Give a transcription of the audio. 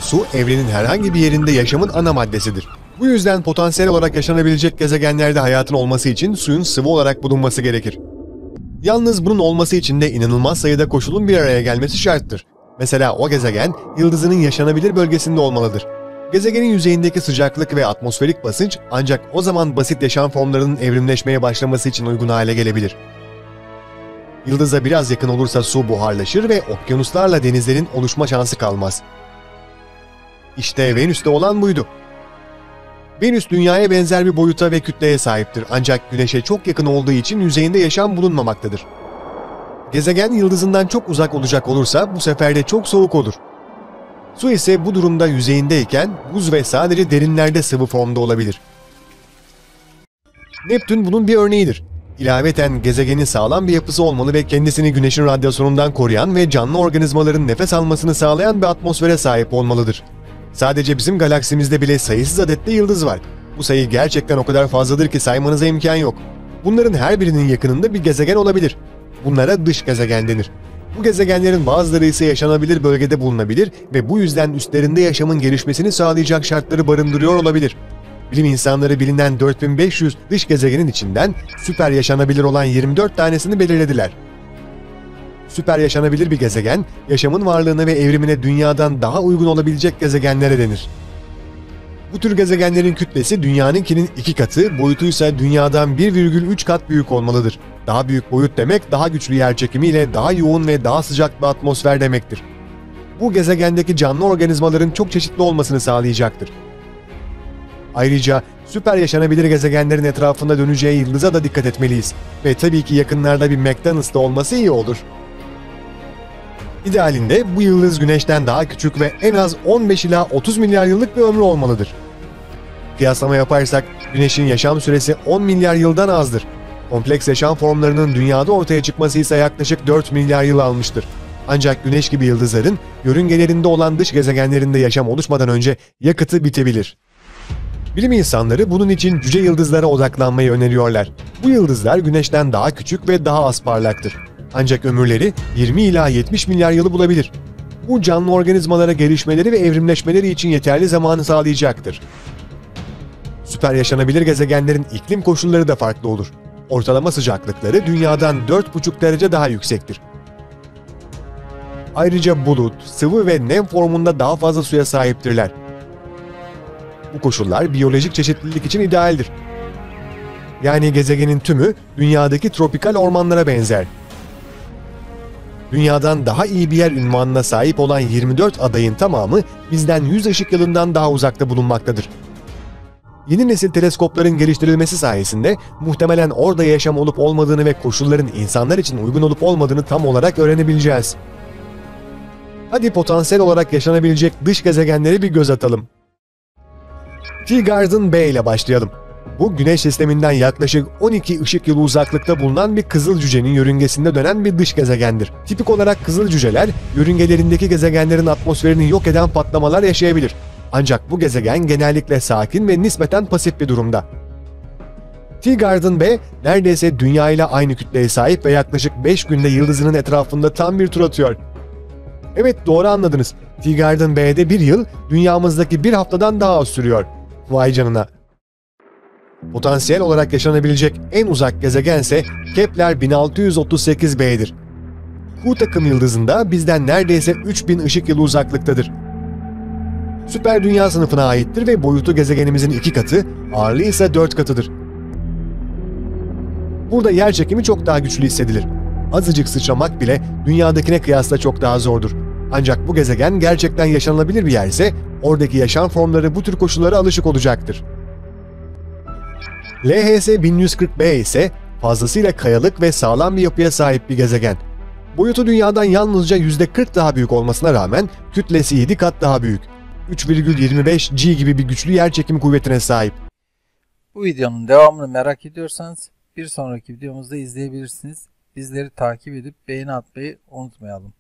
su evrenin herhangi bir yerinde yaşamın ana maddesidir. Bu yüzden potansiyel olarak yaşanabilecek gezegenlerde hayatın olması için suyun sıvı olarak bulunması gerekir. Yalnız bunun olması için de inanılmaz sayıda koşulun bir araya gelmesi şarttır. Mesela o gezegen, yıldızının yaşanabilir bölgesinde olmalıdır. Gezegenin yüzeyindeki sıcaklık ve atmosferik basınç ancak o zaman basit yaşam formlarının evrimleşmeye başlaması için uygun hale gelebilir. Yıldıza biraz yakın olursa su buharlaşır ve okyanuslarla denizlerin oluşma şansı kalmaz. İşte Venüs'te olan buydu. Venüs Dünya'ya benzer bir boyuta ve kütleye sahiptir ancak Güneş'e çok yakın olduğu için yüzeyinde yaşam bulunmamaktadır. Gezegen yıldızından çok uzak olacak olursa bu sefer de çok soğuk olur. Su ise bu durumda yüzeyindeyken buz ve sadece derinlerde sıvı formda olabilir. Neptün bunun bir örneğidir. İlaveten gezegenin sağlam bir yapısı olmalı ve kendisini Güneş'in radyasyonundan koruyan ve canlı organizmaların nefes almasını sağlayan bir atmosfere sahip olmalıdır. Sadece bizim galaksimizde bile sayısız adette yıldız var. Bu sayı gerçekten o kadar fazladır ki saymanıza imkan yok. Bunların her birinin yakınında bir gezegen olabilir. Bunlara dış gezegen denir. Bu gezegenlerin bazıları ise yaşanabilir bölgede bulunabilir ve bu yüzden üstlerinde yaşamın gelişmesini sağlayacak şartları barındırıyor olabilir. Bilim insanları bilinen 4500 dış gezegenin içinden süper yaşanabilir olan 24 tanesini belirlediler. Süper yaşanabilir bir gezegen, yaşamın varlığına ve evrimine Dünya'dan daha uygun olabilecek gezegenlere denir. Bu tür gezegenlerin kütlesi Dünya'nınkinin 2 katı, boyutu ise Dünya'dan 1,3 kat büyük olmalıdır. Daha büyük boyut demek, daha güçlü yerçekimi ile daha yoğun ve daha sıcak bir atmosfer demektir. Bu gezegendeki canlı organizmaların çok çeşitli olmasını sağlayacaktır. Ayrıca süper yaşanabilir gezegenlerin etrafında döneceği yıldıza da dikkat etmeliyiz. Ve tabii ki yakınlarda bir McDonald's'ta olması iyi olur. İdealinde bu yıldız Güneş'ten daha küçük ve en az 15 ila 30 milyar yıllık bir ömrü olmalıdır. Kıyaslama yaparsak Güneş'in yaşam süresi 10 milyar yıldan azdır. Kompleks yaşam formlarının Dünya'da ortaya çıkması ise yaklaşık 4 milyar yıl almıştır. Ancak Güneş gibi yıldızların yörüngelerinde olan dış gezegenlerinde yaşam oluşmadan önce yakıtı bitebilir. Bilim insanları bunun için cüce yıldızlara odaklanmayı öneriyorlar. Bu yıldızlar Güneş'ten daha küçük ve daha az parlaktır. Ancak ömürleri 20 ila 70 milyar yılı bulabilir. Bu canlı organizmalara gelişmeleri ve evrimleşmeleri için yeterli zamanı sağlayacaktır. Süper yaşanabilir gezegenlerin iklim koşulları da farklı olur. Ortalama sıcaklıkları Dünya'dan 4,5 derece daha yüksektir. Ayrıca bulut, sıvı ve nem formunda daha fazla suya sahiptirler. Bu koşullar biyolojik çeşitlilik için idealdir. Yani gezegenin tümü Dünya'daki tropikal ormanlara benzer. Dünya'dan daha iyi bir yer unvanına sahip olan 24 adayın tamamı bizden 100 ışık yılından daha uzakta bulunmaktadır. Yeni nesil teleskopların geliştirilmesi sayesinde muhtemelen orada yaşam olup olmadığını ve koşulların insanlar için uygun olup olmadığını tam olarak öğrenebileceğiz. Hadi potansiyel olarak yaşanabilecek dış gezegenlere bir göz atalım. Teegarden B ile başlayalım. Bu Güneş sisteminden yaklaşık 12 ışık yılı uzaklıkta bulunan bir kızıl cücenin yörüngesinde dönen bir dış gezegendir. Tipik olarak kızıl cüceler, yörüngelerindeki gezegenlerin atmosferini yok eden patlamalar yaşayabilir. Ancak bu gezegen genellikle sakin ve nispeten pasif bir durumda. Teegarden B, neredeyse Dünya ile aynı kütleye sahip ve yaklaşık 5 günde yıldızının etrafında tam bir tur atıyor. Evet, doğru anladınız. Teegarden B'de bir yıl, dünyamızdaki bir haftadan daha az sürüyor. Vay canına. Potansiyel olarak yaşanabilecek en uzak gezegense Kepler 1638b'dir. Q takım yıldızında bizden neredeyse 3000 ışık yılı uzaklıktadır. Süper dünya sınıfına aittir ve boyutu gezegenimizin 2 katı, ağırlığı ise 4 katıdır. Burada yerçekimi çok daha güçlü hissedilir. Azıcık sıçramak bile dünyadakine kıyasla çok daha zordur. Ancak bu gezegen gerçekten yaşanılabilir bir yerse, oradaki yaşam formları bu tür koşullara alışık olacaktır. LHS 1140b ise fazlasıyla kayalık ve sağlam bir yapıya sahip bir gezegen. Boyutu Dünya'dan yalnızca %40 daha büyük olmasına rağmen kütlesi 7 kat daha büyük. 3,25 G gibi bir güçlü yerçekim kuvvetine sahip. Bu videonun devamını merak ediyorsanız bir sonraki videomuzda izleyebilirsiniz. Bizleri takip edip beğeni atmayı unutmayalım.